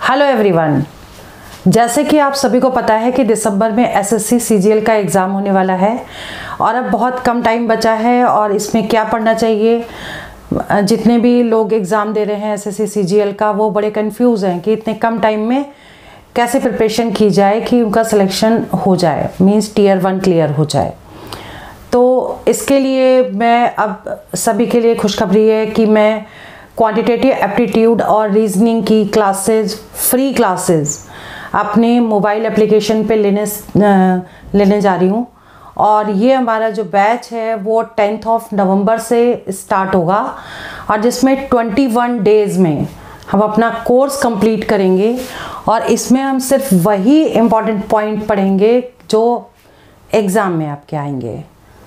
Hello everyone, जैसे कि आप सभी को पता है कि दिसंबर में एसएससी सीजीएल का एग्ज़ाम होने वाला है और अब बहुत कम टाइम बचा है। और इसमें क्या पढ़ना चाहिए, जितने भी लोग एग्ज़ाम दे रहे हैं एसएससी सीजीएल का वो बड़े कंफ्यूज हैं कि इतने कम टाइम में कैसे प्रिपरेशन की जाए कि उनका सिलेक्शन हो जाए, मींस टियर 1 क्लियर हो जाए। तो इसके लिए मैं अब सभी के लिए खुशखबरी है कि मैं क्वांटिटेटिव एप्टीट्यूड और रीजनिंग की क्लासेस, फ्री क्लासेस अपने मोबाइल एप्लीकेशन पे लेने जा रही हूँ। और ये हमारा जो बैच है वो 10 नवंबर से स्टार्ट होगा और जिसमें 21 डेज़ में हम अपना कोर्स कंप्लीट करेंगे। और इसमें हम सिर्फ वही इम्पॉर्टेंट पॉइंट पढ़ेंगे जो एग्ज़ाम में आपके आएंगे।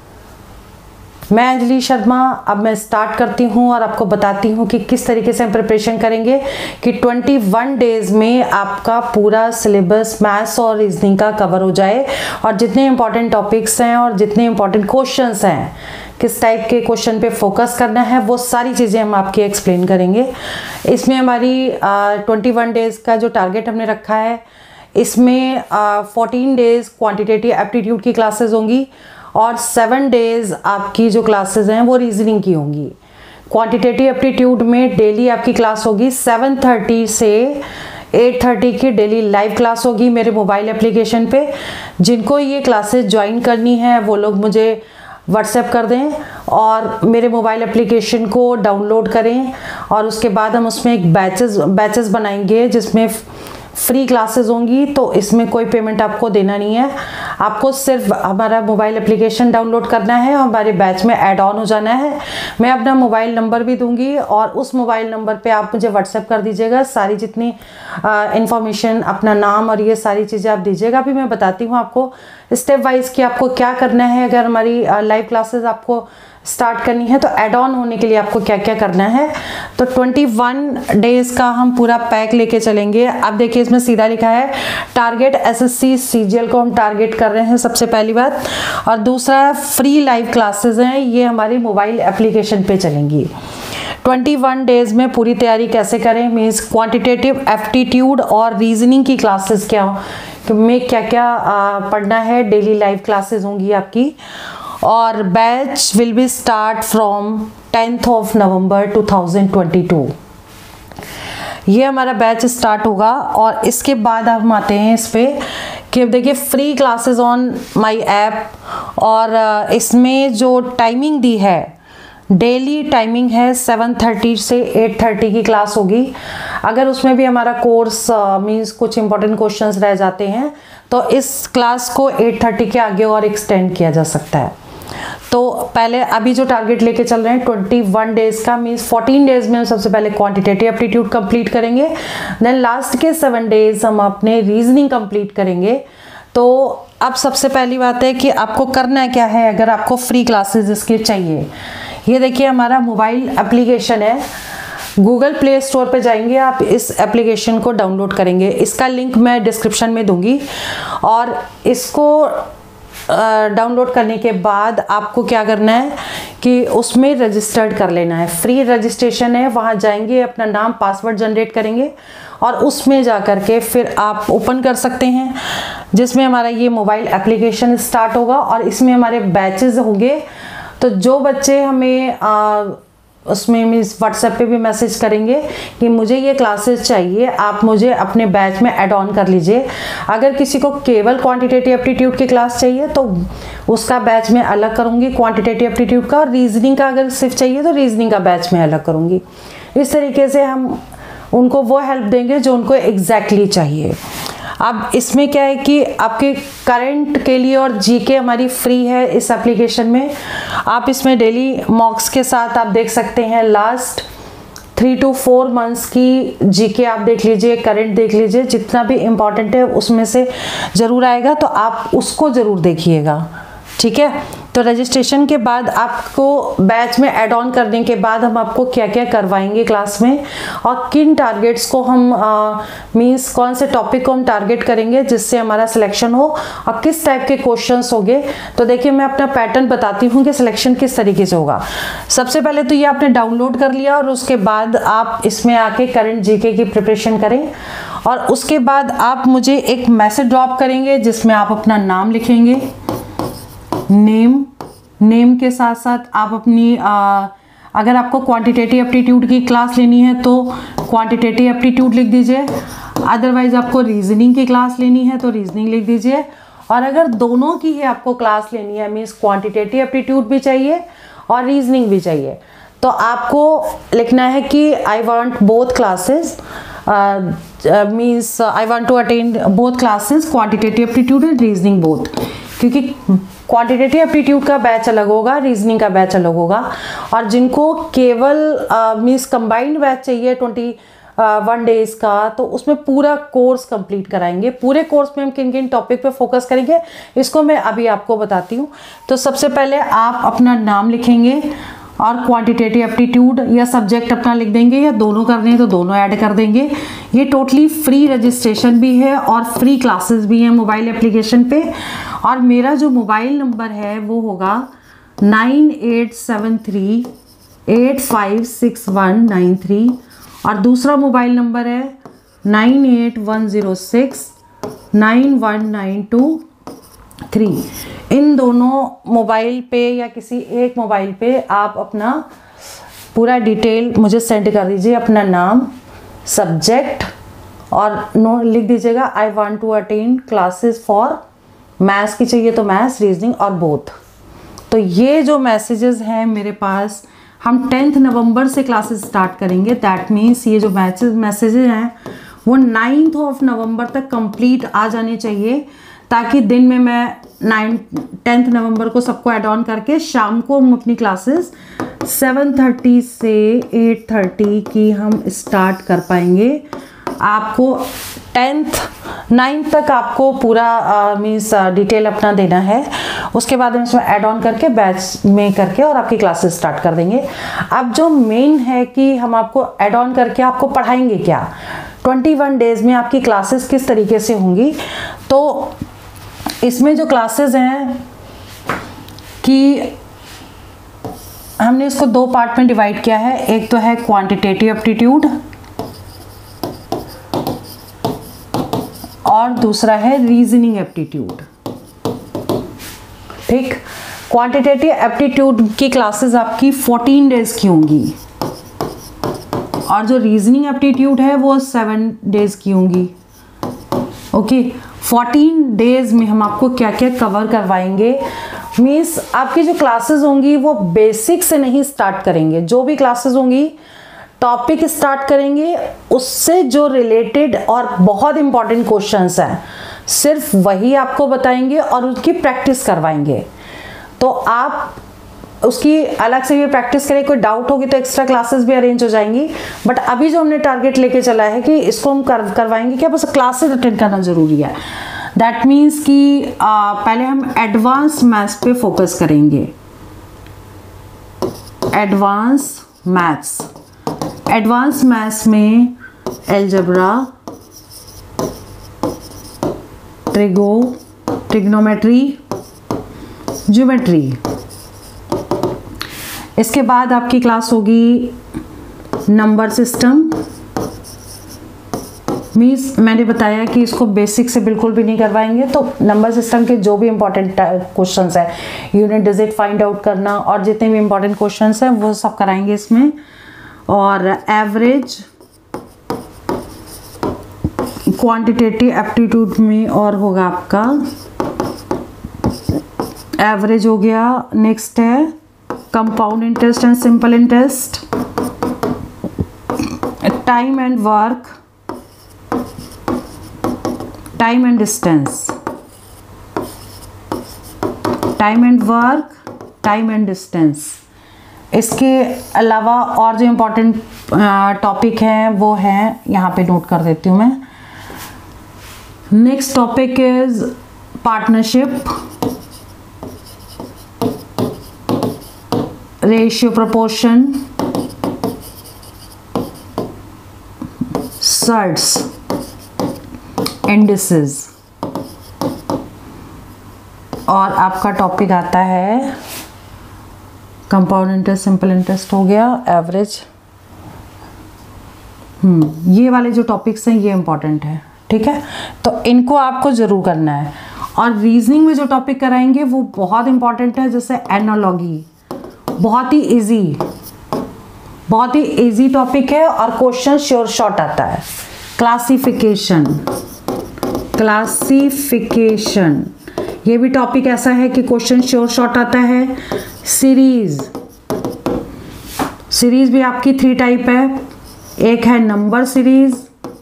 मैं अंजलि शर्मा, अब मैं स्टार्ट करती हूँ और आपको बताती हूँ कि किस तरीके से हम प्रिपरेशन करेंगे कि 21 डेज़ में आपका पूरा सिलेबस मैथ्स और रीजनिंग का कवर हो जाए। और जितने इंपॉर्टेंट टॉपिक्स हैं और जितने इंपॉर्टेंट क्वेश्चंस हैं, किस टाइप के क्वेश्चन पे फोकस करना है, वो सारी चीज़ें हम आपकी एक्सप्लेन करेंगे। इसमें हमारी 21 डेज़ का जो टारगेट हमने रखा है, इसमें 14 डेज़ क्वान्टिटेटिव एप्टीट्यूड की क्लासेज होंगी और 7 डेज़ आपकी जो क्लासेस हैं वो रीजनिंग की होंगी। क्वांटिटेटिव एप्टीट्यूड में डेली आपकी क्लास होगी 7:30 से 8:30 की डेली लाइव क्लास होगी मेरे मोबाइल एप्लीकेशन पे। जिनको ये क्लासेस ज्वाइन करनी है वो लोग मुझे व्हाट्सएप कर दें और मेरे मोबाइल एप्लीकेशन को डाउनलोड करें। और उसके बाद हम उसमें एक बैचेस बनाएंगे जिसमें फ्री क्लासेस होंगी। तो इसमें कोई पेमेंट आपको देना नहीं है, आपको सिर्फ हमारा मोबाइल एप्लीकेशन डाउनलोड करना है और हमारे बैच में ऐड ऑन हो जाना है। मैं अपना मोबाइल नंबर भी दूंगी और उस मोबाइल नंबर पे आप मुझे व्हाट्सएप कर दीजिएगा सारी जितनी इंफॉर्मेशन, अपना नाम और ये सारी चीज़ें आप दीजिएगा। अभी मैं बताती हूँ आपको स्टेप वाइज कि आपको क्या करना है। अगर हमारी लाइव क्लासेस आपको स्टार्ट करनी है तो ऐड ऑन होने के लिए आपको क्या क्या करना है। तो 21 डेज़ का हम पूरा पैक लेके चलेंगे। अब देखिए इसमें सीधा लिखा है टारगेट एसएससी सीजीएल को हम टारगेट कर रहे हैं, सबसे पहली बात। और दूसरा फ्री लाइव क्लासेस हैं, ये हमारी मोबाइल एप्लीकेशन पे चलेंगी। 21 डेज़ में पूरी तैयारी कैसे करें, मीन्स क्वांटिटेटिव एप्टीट्यूड और रीजनिंग की क्लासेस में क्या क्या पढ़ना है। डेली लाइव क्लासेस होंगी आपकी और batch will be start from 10 November 2022। ये हमारा बैच स्टार्ट होगा। और इसके बाद हम आते हैं इस पे कि देखिए free classes on my app. और इसमें जो टाइमिंग दी है, डेली टाइमिंग है 7:30 से 8:30 की क्लास होगी। अगर उसमें भी हमारा कोर्स मीन्स कुछ इंपॉर्टेंट क्वेश्चंस रह जाते हैं तो इस क्लास को 8:30 के आगे और एक्सटेंड किया जा सकता है। तो पहले अभी जो टारगेट लेके चल रहे हैं 21 डेज़ का, मीन्स 14 डेज़ में हम सबसे पहले क्वांटिटेटिव एप्टीट्यूड कंप्लीट करेंगे, देन लास्ट के 7 डेज़ हम अपने रीजनिंग कंप्लीट करेंगे। तो अब सबसे पहली बात है कि आपको करना क्या है अगर आपको फ्री क्लासेस इसके चाहिए। ये देखिए हमारा मोबाइल एप्लीकेशन है, गूगल प्ले स्टोर पे जाएंगे, आप इस एप्लीकेशन को डाउनलोड करेंगे। इसका लिंक मैं डिस्क्रिप्शन में दूंगी। और इसको डाउनलोड करने के बाद आपको क्या करना है कि उसमें रजिस्टर्ड कर लेना है। फ्री रजिस्ट्रेशन है, वहाँ जाएंगे, अपना नाम पासवर्ड जनरेट करेंगे और उसमें जा कर के फिर आप ओपन कर सकते हैं, जिसमें हमारा ये मोबाइल एप्लीकेशन स्टार्ट होगा और इसमें हमारे बैचेस होंगे। तो जो बच्चे हमें उसमें मीन्स व्हाट्सएप पे भी मैसेज करेंगे कि मुझे ये क्लासेस चाहिए, आप मुझे अपने बैच में ऐड ऑन कर लीजिए। अगर किसी को केवल क्वांटिटेटिव एप्टीट्यूड की क्लास चाहिए तो उसका बैच में अलग करूँगी क्वांटिटेटिव एप्टीट्यूड का, और रीजनिंग का अगर सिर्फ चाहिए तो रीजनिंग का बैच में अलग करूँगी। इस तरीके से हम उनको वो हेल्प देंगे जो उनको एग्जैक्टली चाहिए। अब इसमें क्या है कि आपके करंट के लिए और जीके हमारी फ्री है इस एप्लीकेशन में। आप इसमें डेली मॉक्स के साथ आप देख सकते हैं लास्ट 3 to 4 मंथ्स की जीके आप देख लीजिए, करंट देख लीजिए, जितना भी इम्पॉर्टेंट है उसमें से ज़रूर आएगा तो आप उसको ज़रूर देखिएगा, ठीक है। तो रजिस्ट्रेशन के बाद आपको बैच में ऐड ऑन करने के बाद हम आपको क्या क्या करवाएंगे क्लास में और किन टारगेट्स को हम मींस कौन से टॉपिक को हम टारगेट करेंगे जिससे हमारा सिलेक्शन हो और किस टाइप के क्वेश्चंस होंगे। तो देखिए मैं अपना पैटर्न बताती हूँ कि सिलेक्शन किस तरीके से होगा। सबसे पहले तो ये आपने डाउनलोड कर लिया और उसके बाद आप इसमें आके करंट जीके की प्रिपरेशन करें और उसके बाद आप मुझे एक मैसेज ड्रॉप करेंगे जिसमें आप अपना नाम लिखेंगे, नेम के साथ साथ आप अपनी अगर आपको क्वांटिटेटिव एप्टीट्यूड की क्लास लेनी है तो क्वांटिटेटिव एप्टीट्यूड लिख दीजिए, अदरवाइज आपको रीजनिंग की क्लास लेनी है तो रीजनिंग लिख दीजिए। और अगर दोनों की ही आपको क्लास लेनी है, मीन्स क्वांटिटेटिव एप्टीट्यूड भी चाहिए और रीजनिंग भी चाहिए, तो आपको लिखना है कि I want both classes, means I want to attend both classes, quantitative aptitude and reasoning both, क्योंकि क्वांटिटेटिव एप्टीट्यूड का बैच अलग होगा, रीजनिंग का बैच अलग होगा। और जिनको केवल मीन्स कंबाइंड बैच चाहिए 21 डेज का, तो उसमें पूरा कोर्स कंप्लीट कराएंगे। पूरे कोर्स में हम किन किन टॉपिक पे फोकस करेंगे इसको मैं अभी आपको बताती हूँ। तो सबसे पहले आप अपना नाम लिखेंगे और क्वांटिटेटिव एप्टीट्यूड या सब्जेक्ट अपना लिख देंगे, या दोनों करने हैं तो दोनों ऐड कर देंगे। ये टोटली फ्री रजिस्ट्रेशन भी है और फ्री क्लासेस भी हैं मोबाइल एप्लीकेशन पे। और मेरा जो मोबाइल नंबर है वो होगा 9873856193 और दूसरा मोबाइल नंबर है 9810691923। इन दोनों मोबाइल पे या किसी एक मोबाइल पे आप अपना पूरा डिटेल मुझे सेंड कर दीजिए, अपना नाम, सब्जेक्ट और लिख दीजिएगा I want to attend classes for maths की चाहिए तो मैथ्स, रीजनिंग और बोथ। तो ये जो मैसेजेस हैं मेरे पास, हम 10 नवंबर से क्लासेस स्टार्ट करेंगे। दैट मीन्स ये जो मैसेजेस हैं वो 9 नवंबर तक कंप्लीट आ जाने चाहिए, ताकि दिन में मैं 10 नवंबर को सबको ऐड ऑन करके शाम को हम अपनी क्लासेस 7:30 से 8:30 की हम स्टार्ट कर पाएंगे। आपको 9 तक आपको पूरा मीन्स डिटेल अपना देना है, उसके बाद हम इसमें ऐड ऑन करके बैच में करके और आपकी क्लासेस स्टार्ट कर देंगे। अब जो मेन है कि हम आपको ऐड ऑन करके आपको पढ़ाएंगे क्या, 21 डेज में आपकी क्लासेस किस तरीके से होंगी। तो इसमें जो क्लासेस हैं कि हमने इसको 2 पार्ट में डिवाइड किया है। एक तो है क्वांटिटेटिव एप्टीट्यूड और दूसरा है रीजनिंग एप्टीट्यूड। ठीक, क्वांटिटेटिव एप्टीट्यूड की क्लासेस आपकी 14 डेज की होंगी और जो रीजनिंग एप्टीट्यूड है वो 7 डेज की होंगी। ओके, 14 डेज में हम आपको क्या क्या कवर करवाएंगे। मीन्स आपकी जो क्लासेस होंगी वो बेसिक से नहीं स्टार्ट करेंगे, जो भी क्लासेस होंगी टॉपिक स्टार्ट करेंगे, उससे जो रिलेटेड और बहुत इंपॉर्टेंट क्वेश्चंस हैं सिर्फ वही आपको बताएंगे और उसकी प्रैक्टिस करवाएंगे। तो आप उसकी अलग से भी प्रैक्टिस करें, कोई डाउट होगी तो एक्स्ट्रा क्लासेस भी अरेंज हो जाएंगी। बट अभी जो हमने टारगेट लेके चला है कि इसको हम करवाएंगे क्या, बस क्लासेस अटेंड करना जरूरी है। दैट मीन्स कि पहले हम एडवांस मैथ्स पे फोकस करेंगे। एडवांस मैथ्स में अलजेब्रा, ट्रिग्नोमेट्री, ज्योमेट्री। इसके बाद आपकी क्लास होगी नंबर सिस्टम। मीन्स मैंने बताया कि इसको बेसिक से बिल्कुल भी नहीं करवाएंगे, तो नंबर सिस्टम के जो भी इंपॉर्टेंट क्वेश्चंस है, यूनिट डिजिट फाइंड आउट करना और जितने भी इंपॉर्टेंट क्वेश्चंस हैं वो सब कराएंगे इसमें। और एवरेज, क्वांटिटेटिव एप्टीट्यूड में और होगा आपका एवरेज हो गया। नेक्स्ट है compound interest and simple interest, time and work, time and distance, time and work, time and distance. इसके अलावा और जो इम्पोर्टेंट टॉपिक हैं वो हैं, यहाँ पे नोट कर देती हूँ मैं। Next topic is partnership, ratio proportion, surds, indices. और आपका टॉपिक आता है कंपाउंड इंटरेस्ट, सिंपल इंटरेस्ट हो गया, एवरेज, ये वाले जो टॉपिक्स हैं ये इंपॉर्टेंट है, ठीक है, तो इनको आपको ज़रूर करना है। और रीजनिंग में जो टॉपिक कराएंगे वो बहुत इंपॉर्टेंट है, जैसे एनालॉगी, बहुत ही इजी टॉपिक है और क्वेश्चन श्योर शॉर्ट आता है। क्लासिफिकेशन, ये भी टॉपिक ऐसा है कि क्वेश्चन श्योर शॉर्ट आता है। सीरीज भी आपकी 3 टाइप है। एक है नंबर सीरीज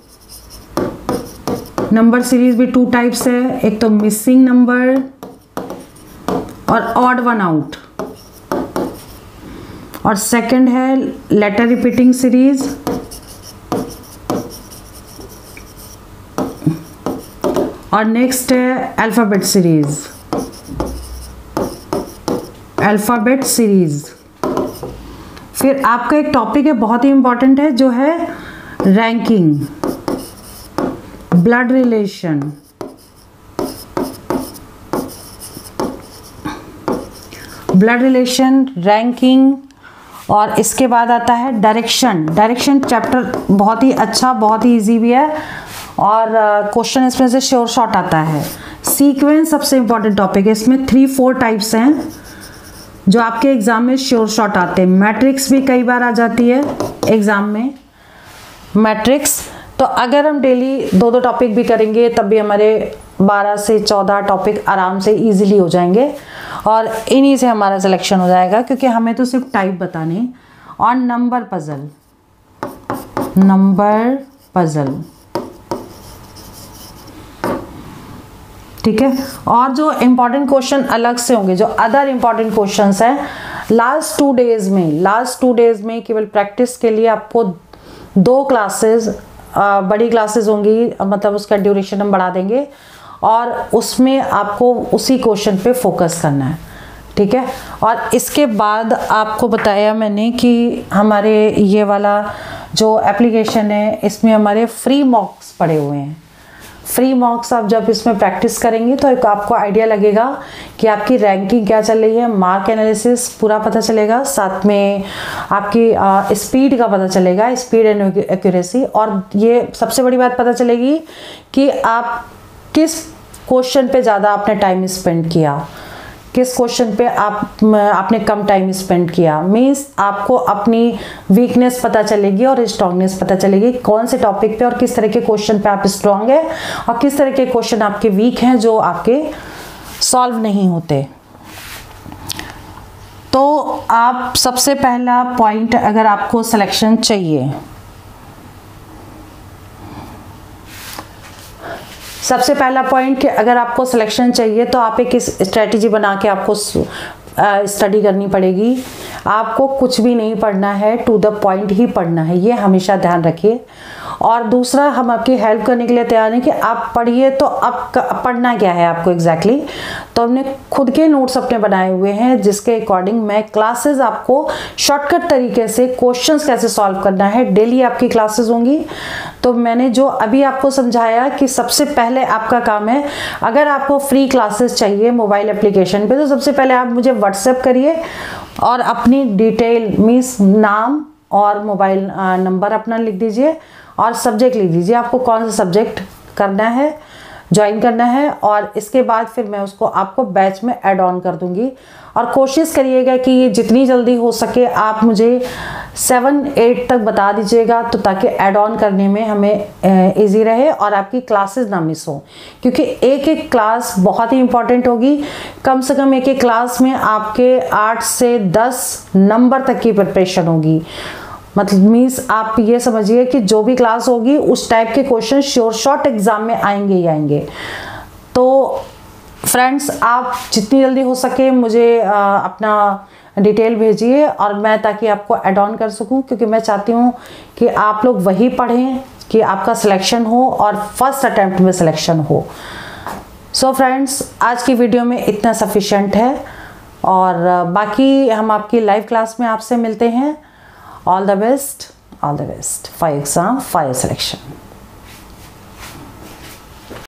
भी 2 टाइप्स है, एक तो मिसिंग नंबर और ऑड वन आउट, और सेकंड है लेटर रिपीटिंग सीरीज, और नेक्स्ट है अल्फाबेट सीरीज। फिर आपका एक टॉपिक है बहुत ही इंपॉर्टेंट है, जो है रैंकिंग, ब्लड रिलेशन, रैंकिंग, और इसके बाद आता है डायरेक्शन चैप्टर बहुत ही अच्छा, बहुत ही इजी भी है और क्वेश्चन इसमें से श्योर शॉर्ट आता है। सीक्वेंस सबसे इंपॉर्टेंट टॉपिक है, इसमें 3-4 टाइप्स हैं जो आपके एग्जाम में श्योर शॉर्ट आते हैं। मैट्रिक्स भी कई बार आ जाती है एग्जाम में, मैट्रिक्स। तो अगर हम डेली 2-2 टॉपिक भी करेंगे तब भी हमारे 12 से 14 टॉपिक आराम से इजीली हो जाएंगे और इन्हीं से हमारा सिलेक्शन हो जाएगा, क्योंकि हमें तो सिर्फ टाइप बताने। और नंबर पजल, ठीक है। और जो इम्पॉर्टेंट क्वेश्चन अलग से होंगे, जो अदर इम्पॉर्टेंट क्वेश्चंस हैं, लास्ट 2 डेज में केवल प्रैक्टिस के लिए आपको 2 क्लासेस, बड़ी क्लासेस होंगी, मतलब उसका ड्यूरेशन हम बढ़ा देंगे और उसमें आपको उसी क्वेश्चन पे फोकस करना है, ठीक है। और इसके बाद आपको बताया मैंने कि हमारे ये वाला जो एप्लीकेशन है इसमें हमारे फ्री मॉक्स पड़े हुए हैं। फ्री मॉक्स आप जब इसमें प्रैक्टिस करेंगे तो एक आपको आइडिया लगेगा कि आपकी रैंकिंग क्या चल रही है, मार्क एनालिसिस पूरा पता चलेगा, साथ में आपकी स्पीड का पता चलेगा, स्पीड एंड एक्यूरेसी, और ये सबसे बड़ी बात पता चलेगी कि आप किस क्वेश्चन पे ज़्यादा आपने टाइम स्पेंड किया, किस क्वेश्चन पे आपने कम टाइम स्पेंड किया। मीन्स आपको अपनी वीकनेस पता चलेगी और स्ट्रांगनेस पता चलेगी, कौन से टॉपिक पे और किस तरह के क्वेश्चन पे आप स्ट्रांग है और किस तरह के क्वेश्चन आपके वीक हैं जो आपके सॉल्व नहीं होते। तो आप सबसे पहला पॉइंट, अगर आपको सिलेक्शन चाहिए, सबसे पहला पॉइंट कि अगर आपको सिलेक्शन चाहिए तो आप एक स्ट्रेटजी बना के आपको स्टडी करनी पड़ेगी। आपको कुछ भी नहीं पढ़ना है, टू द पॉइंट ही पढ़ना है, ये हमेशा ध्यान रखिए। और दूसरा, हम आपकी हेल्प करने के लिए तैयार हैं कि आप पढ़िए, तो अब पढ़ना क्या है आपको एग्जैक्टली। तो हमने खुद के नोट्स अपने बनाए हुए हैं जिसके अकॉर्डिंग मैं क्लासेस आपको शॉर्टकट तरीके से क्वेश्चंस कैसे सॉल्व करना है, डेली आपकी क्लासेस होंगी। तो मैंने जो अभी आपको समझाया कि सबसे पहले आपका काम है, अगर आपको फ्री क्लासेस चाहिए मोबाइल एप्लीकेशन पे, तो सबसे पहले आप मुझे व्हाट्सएप करिए और अपनी डिटेल मीन्स नाम और मोबाइल नंबर अपना लिख दीजिए और सब्जेक्ट लिख दीजिए, आपको कौन सा सब्जेक्ट करना है, ज्वाइन करना है, और इसके बाद फिर मैं उसको आपको बैच में ऐड ऑन कर दूंगी। और कोशिश करिएगा कि ये जितनी जल्दी हो सके आप मुझे 7-8 तक बता दीजिएगा, तो ताकि ऐड ऑन करने में हमें इजी रहे और आपकी क्लासेस ना मिस हो, क्योंकि एक एक क्लास बहुत ही इंपॉर्टेंट होगी। कम से कम एक एक क्लास में आपके 8 से 10 नंबर तक की प्रिपरेशन होगी। मतलब मीन्स आप ये समझिए कि जो भी क्लास होगी उस टाइप के क्वेश्चन श्योर शॉर्ट एग्जाम में आएंगे ही आएंगे। तो फ्रेंड्स, आप जितनी जल्दी हो सके मुझे अपना डिटेल भेजिए और मैं, ताकि आपको ऐड ऑन कर सकूं, क्योंकि मैं चाहती हूं कि आप लोग वही पढ़ें कि आपका सिलेक्शन हो और फर्स्ट अटेम्प्ट में सिलेक्शन हो। सो फ्रेंड्स, आज की वीडियो में इतना सफिशिएंट है और बाकी हम आपकी लाइव क्लास में आपसे मिलते हैं। All the best for exam, for your selection.